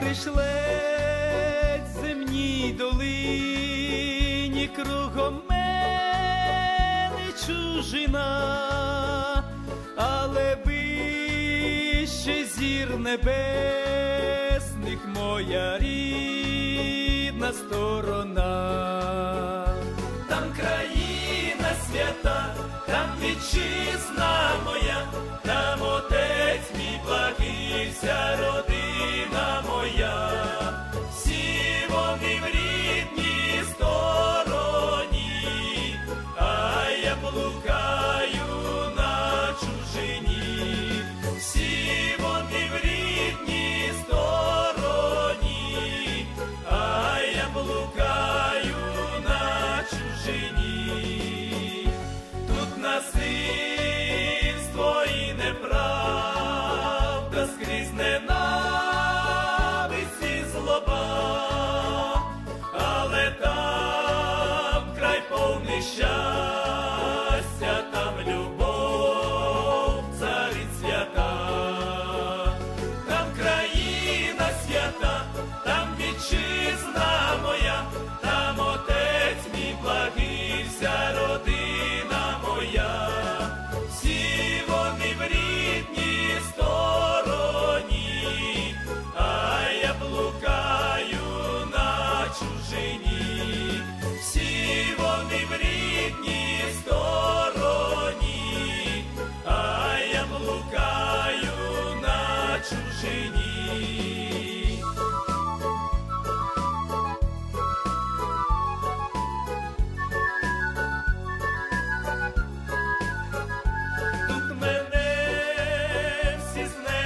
пришлець земній долині, кругом мене чужина, але вище зір небесних моя рідна сторона. Там країна свята, там вітчизна моя, там отець мій благий, вся родина моя. Всі вони в рідній стороні, а я блукаю на чужині. Всі вони в рідній стороні, а я блукаю на чужині. Тут насильство і неправда, скрізь ненависть і злоба, але там край повний щастя, там любов царить свята. Там країна свята, там вітчизна моя, там отець мій благий, вся родина моя. Всі вони в рідній стороні, а я блукаю на чужині. Всі вони в рідній стороні, а я блукаю на чужині. Тут мене всі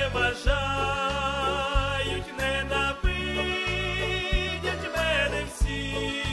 зневажають, ненавидять мене всі,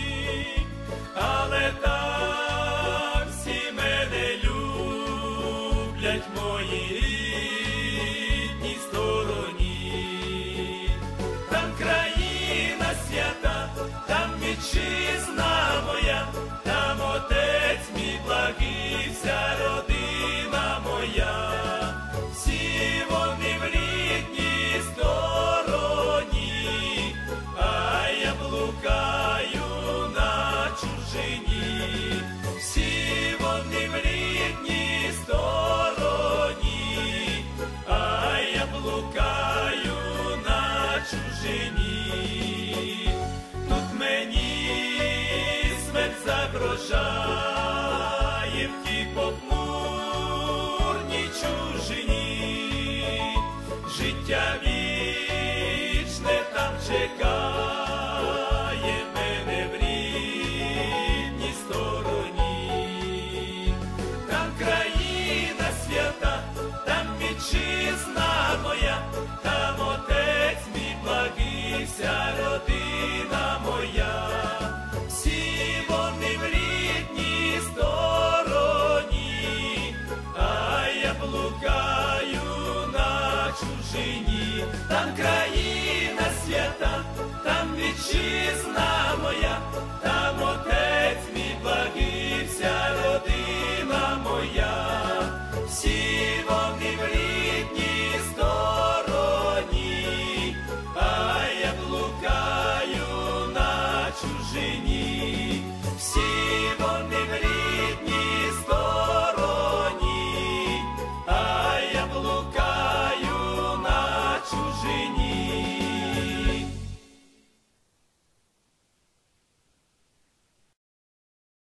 але там всі мене люблять в моїй рідній стороні. Там країна свята, там вітчизна моя, там отець мій благий, вся родина моя. Всі вони в рідній стороні, а я блукаю на чужині. Всі вони в рідній стороні, а я блукаю на чужині. Тут мені смерть загрожає в тій похмурній чужині. Життя вічне там чекає мене в рідній стороні. Там країна свята, там вітчизна моя, там отець мій благий, вся родина моя. Всі вони в рідній стороні, а я блукаю на чужині. Там країна свята, там вітчизна моя, там